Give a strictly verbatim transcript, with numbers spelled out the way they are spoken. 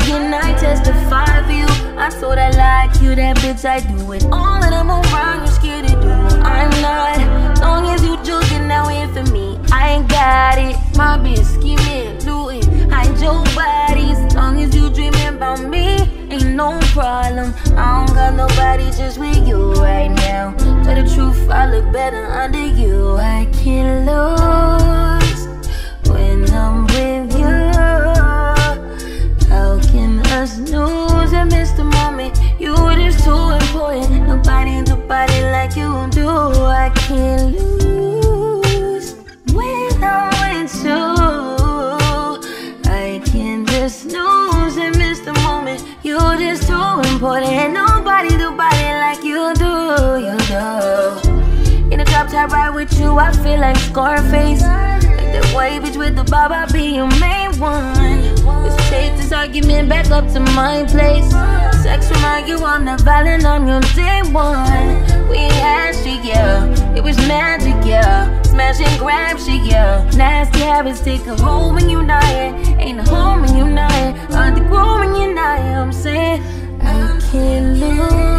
can I testify for you? I told I like you, that bitch, I do it all and I'm around, you scared to do. I'm not, long as you joking now in for me, I ain't got it. My bitch scheming, looting, hide your bodies. Long as you dreaming about me, ain't no problem. I don't got nobody just with you right now. Tell the truth, I look better under you. I can't lose when I'm with you. How can us lose and miss the moment? You just too important. Nobody, nobody like you do. I can't lose when I'm with you. I can't just lose and miss the moment. You just too important. Nobody, nobody like you do. You do. In the drop top ride with you, I feel like Scarface. Like that white bitch with the bob, I be your main one. Let's take this argument back up to my place. Sex remind you I'm not violent on your day one. We had shit, yeah. It was magic, yeah. Smash and grab shit, yeah. Nasty habits take a hold when you not here. Ain't a home when you not here. Hard to grow when you're not here. I'm saying I can't lose.